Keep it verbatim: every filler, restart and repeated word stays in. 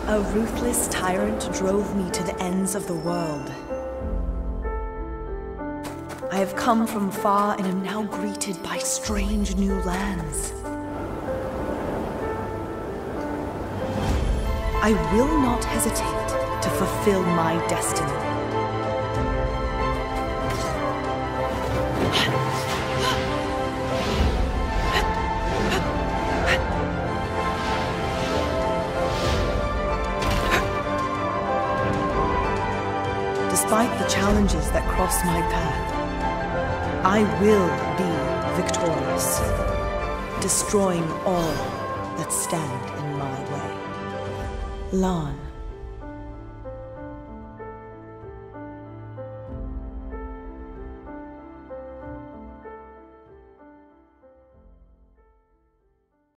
A ruthless tyrant drove me to the ends of the world. I have come from far and am now greeted by strange new lands. I will not hesitate to fulfill my destiny. Despite the challenges that cross my path, I will be victorious, destroying all that stand in my way. Lan.